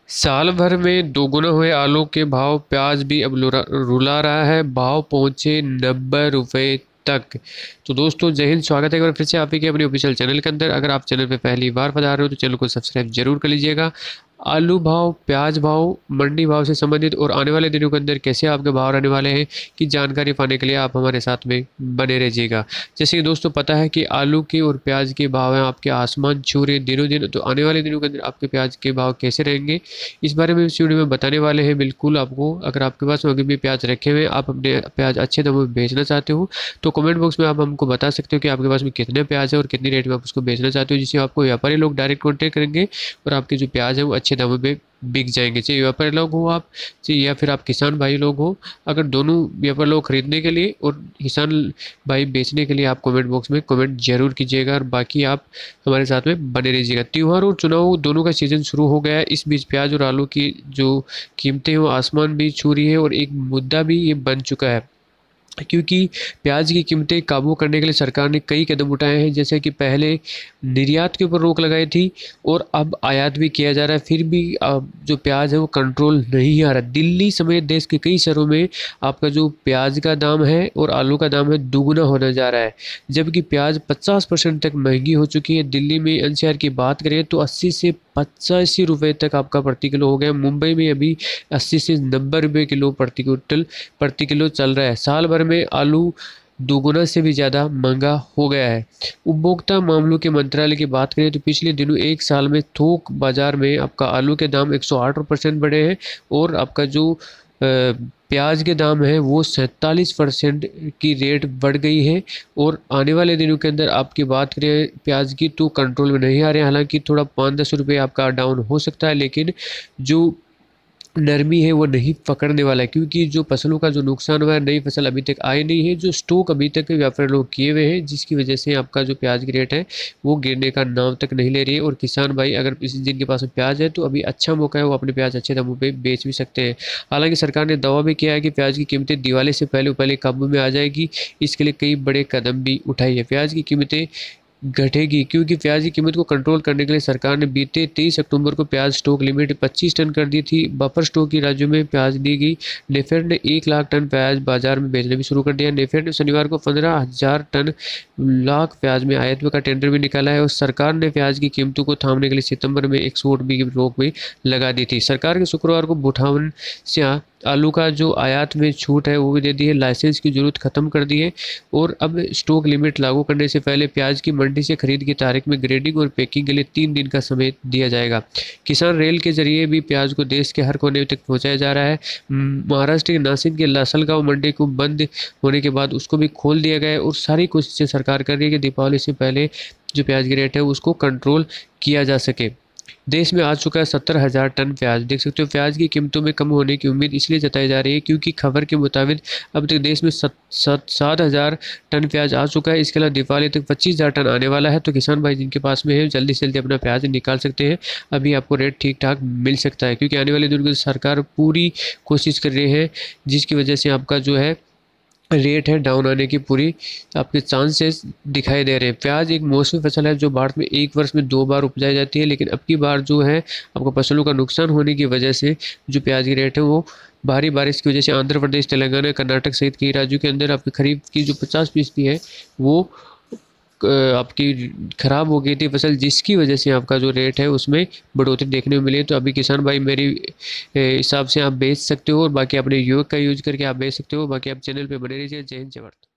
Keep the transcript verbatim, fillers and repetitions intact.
साल भर में दोगुना हुए आलू के भाव। प्याज भी अब लुरा- रुला रहा है, भाव पहुंचे नब्बे रुपए तक। तो दोस्तों जय हिंद, स्वागत है एक बार फिर से आप ही के अपने ऑफिशियल चैनल के अंदर। अगर आप चैनल पे पहली बार पधार रहे हो तो चैनल को सब्सक्राइब जरूर कर लीजिएगा। आलू भाव, प्याज भाव, मंडी भाव से संबंधित और आने वाले दिनों के अंदर कैसे आपके भाव रहने वाले हैं की जानकारी पाने के लिए आप हमारे साथ में बने रहिएगा। जैसे कि दोस्तों पता है कि आलू के और प्याज के भाव हैं आपके आसमान छू रहे हैं दिनों दिन। तो आने वाले दिनों के अंदर आपके प्याज के भाव कैसे रहेंगे इस बारे में इस वीडियो में बताने वाले हैं बिल्कुल आपको। अगर आपके पास अभी भी प्याज रखे हुए हैं, आप अपने प्याज अच्छे दामों में बेचना चाहते हो तो कमेंट बॉक्स में आप हमको बता सकते हो कि आपके पास में कितने प्याज है और कितनी रेट में आप उसको बेचना चाहते हो, जिससे आपको व्यापारी लोग डायरेक्ट कॉन्टेक्ट करेंगे और आपके जो प्याज है वो अच्छे दामों में बिक जाएंगे। चाहे व्यापारी लोग हो आप, चाहे या फिर आप किसान भाई लोग हो। अगर दोनों व्यापारी लोग खरीदने के लिए और किसान भाई बेचने के लिए आप कमेंट बॉक्स में कमेंट जरूर कीजिएगा और बाकी आप हमारे साथ में बने रहिएगा। त्यौहार और चुनाव दोनों का सीजन शुरू हो गया है, इस बीच प्याज और आलू की जो कीमतें हैं वो आसमान भी छू रही है और एक मुद्दा भी ये बन चुका है, क्योंकि प्याज की कीमतें काबू करने के लिए सरकार ने कई कदम उठाए हैं। जैसे कि पहले निर्यात के ऊपर रोक लगाई थी और अब आयात भी किया जा रहा है, फिर भी अब जो प्याज है वो कंट्रोल नहीं आ रहा। दिल्ली समेत देश के कई शहरों में आपका जो प्याज का दाम है और आलू का दाम है दुगुना होने जा रहा है, जबकि प्याज पचास परसेंट तक महंगी हो चुकी है। दिल्ली में एन सी आर की बात करें तो अस्सी से पचासी रुपये तक आपका प्रति किलो हो गया। मुंबई में अभी अस्सी से नब्बे रुपये किलो प्रति क्विंटल प्रति किलो चल रहा है। साल भर में आलू दोगुना से भी ज़्यादा महंगा हो गया है। उपभोक्ता मामलों के मंत्रालय की बात करें तो पिछले दिनों एक साल में थोक बाजार में आपका आलू के दाम एक सौ आठ परसेंट बढ़े हैं और आपका जो प्याज के दाम है वो सैंतालीस परसेंट की रेट बढ़ गई है। और आने वाले दिनों के अंदर आपकी बात करें प्याज की तो कंट्रोल में नहीं आ रहे हैं। हालांकि थोड़ा पाँच दस रुपये आपका डाउन हो सकता है, लेकिन जो नरमी है वो नहीं पकड़ने वाला है, क्योंकि जो फसलों का जो नुकसान हुआ है, नई फसल अभी तक आई नहीं है, जो स्टॉक अभी तक व्यापारी लोग किए हुए हैं, जिसकी वजह से आपका जो प्याज की रेट है वो गिरने का नाम तक नहीं ले रही है। और किसान भाई अगर इस जिनके पास में प्याज है तो अभी अच्छा मौका है, वो अपने प्याज अच्छे दामों पे बेच भी सकते हैं। हालांकि सरकार ने दावा भी किया है कि प्याज की कीमतें दिवाली से पहले पहले काबू में आ जाएगी, इसके लिए कई बड़े कदम भी उठाई है। प्याज की कीमतें घटेगी क्योंकि प्याज की कीमत को कंट्रोल करने के लिए सरकार ने बीते तेईस अक्टूबर को प्याज स्टॉक लिमिट पच्चीस टन कर दी थी। बफर स्टॉक की राज्यों में प्याज दी गई। नेफेड ने एक लाख टन प्याज बाजार में बेचना भी शुरू कर दिया। नेफेड ने शनिवार को पंद्रह हजार टन लाख प्याज में आयात का टेंडर भी निकाला है और सरकार ने प्याज की कीमतों को थामने के लिए सितंबर में एक्सपोर्ट भी रोक भी लगा दी थी। सरकार के शुक्रवार को भूटान से आलू का जो आयात में छूट है वो भी दे दी है। लाइसेंस की जरूरत खत्म कर दी है और अब स्टॉक लिमिट लागू करने से पहले प्याज की मंडी से खरीद की तारीख में ग्रेडिंग और पैकिंग के लिए तीन दिन का समय दिया जाएगा। किसान रेल के जरिए भी प्याज को देश के हर कोने तक पहुंचाया जा रहा है। महाराष्ट्र के नासिक के लासलगांव मंडी को बंद होने के बाद उसको भी खोल दिया गया है और सारी कोशिशें सरकार कर रही है कि दीपावली से पहले जो प्याज की रेट है उसको कंट्रोल किया जा सके। देश में आ चुका है सत्तर हजार टन प्याज। देख सकते हो प्याज की कीमतों में कम होने की उम्मीद इसलिए जताई जा रही है क्योंकि खबर के मुताबिक अब तक देश में सत सत सात हजार टन प्याज आ चुका है। इसके अलावा दिवाली तक पच्चीस हजार टन आने वाला है। तो किसान भाई जिनके पास में है जल्दी से जल्दी अपना प्याज निकाल सकते हैं, अभी आपको रेट ठीक ठाक मिल सकता है, क्योंकि आने वाले दिनों में सरकार पूरी कोशिश कर रही है, जिसकी वजह से आपका जो है रेट है डाउन आने की पूरी आपके चांसेस दिखाई दे रहे हैं। प्याज एक मौसमी फसल है जो भारत में एक वर्ष में दो बार उपजाई जाती है, लेकिन अब की बार जो है आपको फसलों का नुकसान होने की वजह से जो प्याज की रेट है वो भारी बारिश की वजह से आंध्र प्रदेश, तेलंगाना, कर्नाटक सहित कई राज्यों के अंदर आपकी खरीफ की जो पचास फीसदी है वो आपकी खराब हो गई थी फसल, जिसकी वजह से आपका जो रेट है उसमें बढ़ोतरी देखने को मिली है। तो अभी किसान भाई मेरी हिसाब से आप बेच सकते हो और बाकी अपने योग का यूज करके आप बेच सकते हो। बाकी आप चैनल पे बने रहिए। जय हिंद, जय भारत।